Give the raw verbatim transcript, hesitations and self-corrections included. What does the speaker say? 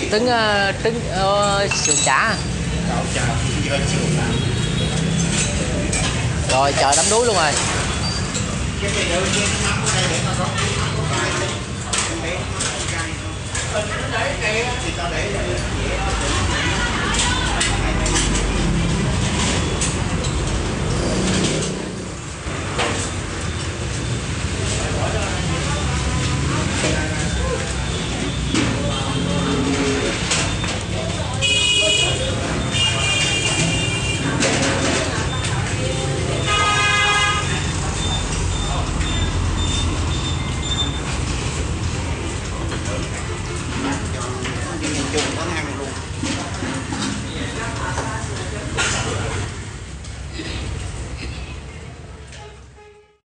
trứng uh, trứng uh, sườn chả. Rồi chờ đắm đuối luôn rồi. Để